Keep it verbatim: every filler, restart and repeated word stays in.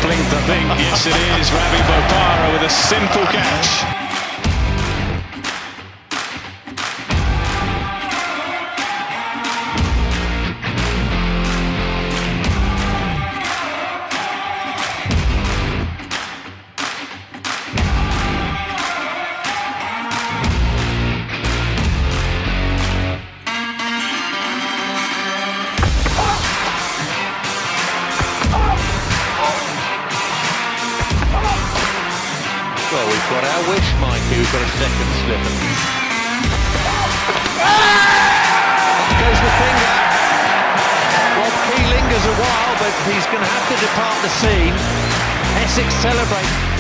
blinked, I think. Yes, it is. Ravi Bopara with a simple catch. Well, we've got our wish, Mikey. We've got a second slipper. Up goes the finger. Rob Key lingers a while, but he's going to have to depart the scene. Essex celebrate.